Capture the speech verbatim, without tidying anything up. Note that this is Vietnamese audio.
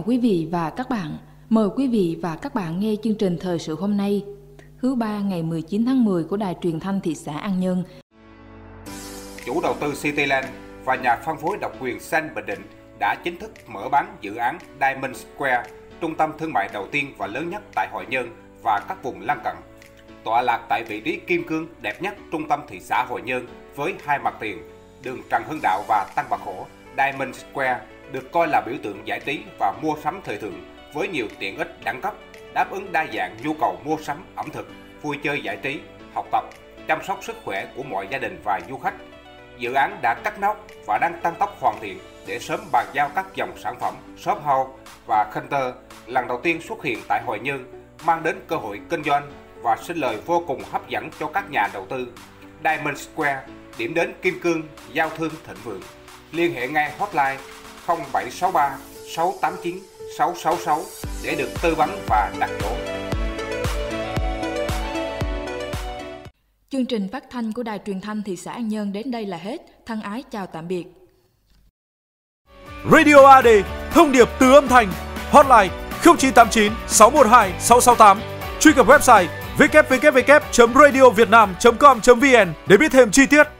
quý vị và các bạn. Mời quý vị và các bạn nghe chương trình thời sự hôm nay, thứ ba ngày mười chín tháng mười của Đài Truyền thanh thị xã An Nhơn. Chủ đầu tư Cityland và nhà phân phối độc quyền Xanh Bình Định đã chính thức mở bán dự án Diamond Square, trung tâm thương mại đầu tiên và lớn nhất tại Hội Nhơn và các vùng lân cận. Tọa lạc tại vị trí kim cương đẹp nhất trung tâm thị xã Hội Nhơn với hai mặt tiền, đường Trần Hưng Đạo và Tăng Bạc Hổ, Diamond Square được coi là biểu tượng giải trí và mua sắm thời thượng với nhiều tiện ích đẳng cấp, đáp ứng đa dạng nhu cầu mua sắm, ẩm thực, vui chơi giải trí, học tập, chăm sóc sức khỏe của mọi gia đình và du khách. Dự án đã cắt nóc và đang tăng tốc hoàn thiện để sớm bàn giao các dòng sản phẩm shop house và counter lần đầu tiên xuất hiện tại Hội Nhơn, mang đến cơ hội kinh doanh và sinh lời vô cùng hấp dẫn cho các nhà đầu tư. Diamond Square, điểm đến kim cương, giao thương thịnh vượng. Liên hệ ngay hotline không bảy sáu ba sáu tám chín sáu sáu sáu để được tư vấn và đặt chỗ. Chương trình phát thanh của Đài Truyền thanh thị xã An Nhơn đến đây là hết. Thân ái chào tạm biệt. Radio a đê, thông điệp từ âm thanh. Hotline không chín tám chín sáu một hai sáu sáu tám. Truy cập website w w w chấm radio vietnam chấm com chấm vn để biết thêm chi tiết.